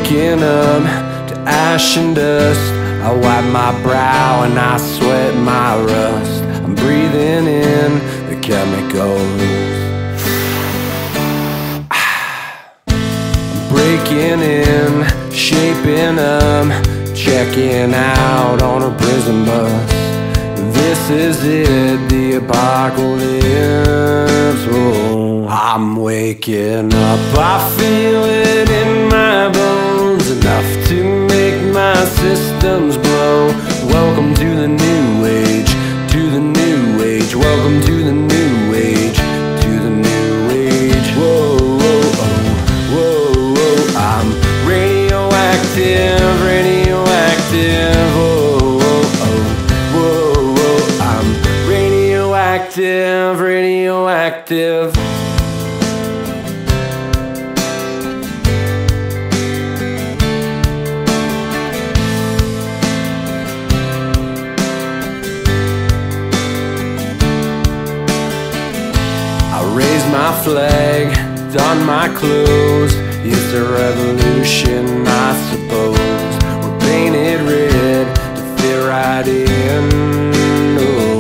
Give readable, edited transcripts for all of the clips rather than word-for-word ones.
waking up to ash and dust. I wipe my brow and I sweat my rust. I'm breathing in the chemicals. I'm breaking in, shaping up, checking out on a prison bus. This is it, the apocalypse. Oh, I'm waking up, I feel it in my bones, enough to make my systems blow. Welcome to the new age, to the new age. Welcome to the new age, to the new age. Whoa, whoa, oh, whoa, whoa. I'm radioactive, radioactive. Whoa, whoa, oh, whoa, whoa. I'm radioactive, radioactive. Raise my flag, don my clothes. It's a revolution, I suppose. We're painted red to fit right in. Oh.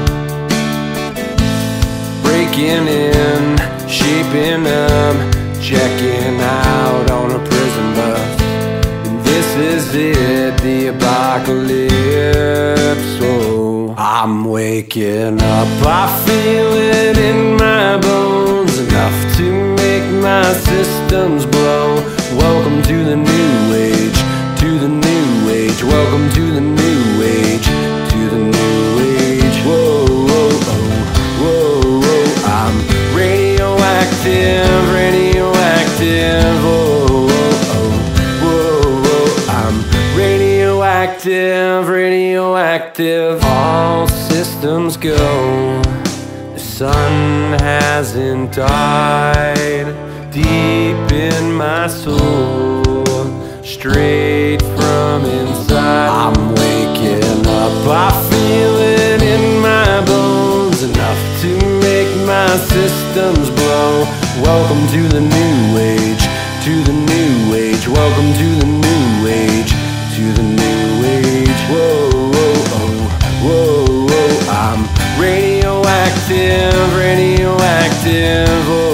Breaking in, shaping up, checking out on a prison bus. And this is it, the apocalypse. Oh, I'm waking up, I feel it in my bones, enough to make my systems blow. Welcome to the new age, to the new age. Welcome to the new age, to the new age. Whoa, whoa, oh, whoa, whoa. I'm radioactive, radioactive. Whoa, whoa, oh, whoa, whoa. I'm radioactive, radioactive. All systems go. The sun hasn't died. Deep in my soul, straight from inside. I'm waking up, I feel it in my bones, enough to make my systems blow. Welcome to the new age, to the new age. Welcome to the new age, to the new age. Whoa, whoa, oh, whoa, whoa. I'm radioactive, radioactive. Oh.